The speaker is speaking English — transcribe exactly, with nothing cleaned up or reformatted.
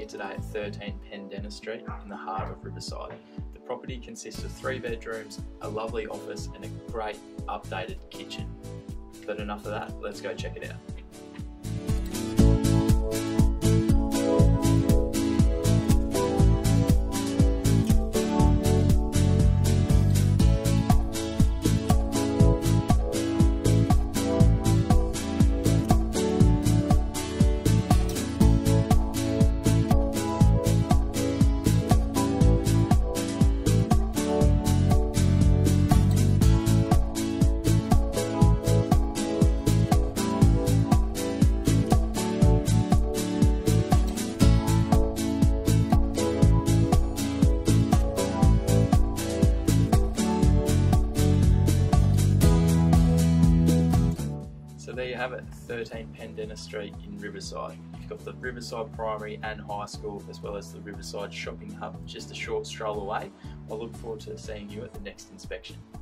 here today at thirteen Pendennis Street in the heart of Riverside. The property consists of three bedrooms, a lovely office and a great updated kitchen. But enough of that, let's go check it out. So there you have it, thirteen Pendennis Street in Riverside. You've got the Riverside Primary and High School, as well as the Riverside Shopping Hub just a short stroll away. I look forward to seeing you at the next inspection.